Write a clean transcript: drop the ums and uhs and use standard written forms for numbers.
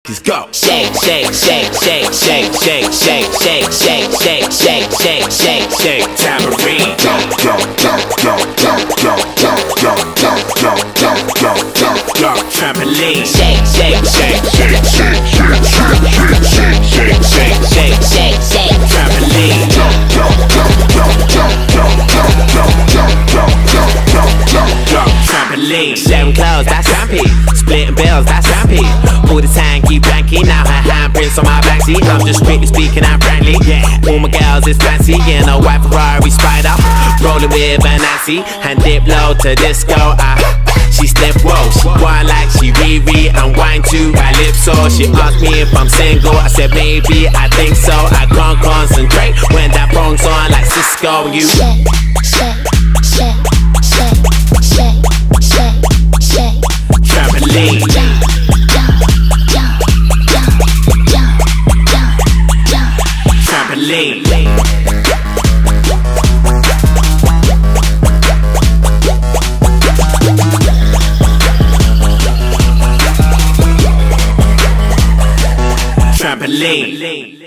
Let's go. Shake, shake, shake, shake, shake, shake, shake, shake, shake, shake, shake, shake, shake, shake, tambourine. Trampoline. Shake, shake, shake, shake, shake, shake, shake, shake, shake, shake, shake, shake, trampoline. Trampoline. Sharing clothes, that's rampy. Splitting bills, that's rampy. Pull the tanky blanky, now her handprints on my backseat. I'm just strictly speaking, I'm friendly. All my girls is fancy, in a white Ferrari Spider. Rolling with a Nancy, and dip low to disco. She step whoa, she whine like she Riri and whine to Calypso. She asked me if I'm single, I said maybe, I think so. I can't concentrate when that phone's on like Cisco. You shake, shake, shake, shake, shake, shake, shake, trampoline. Trampoline. Trampoline.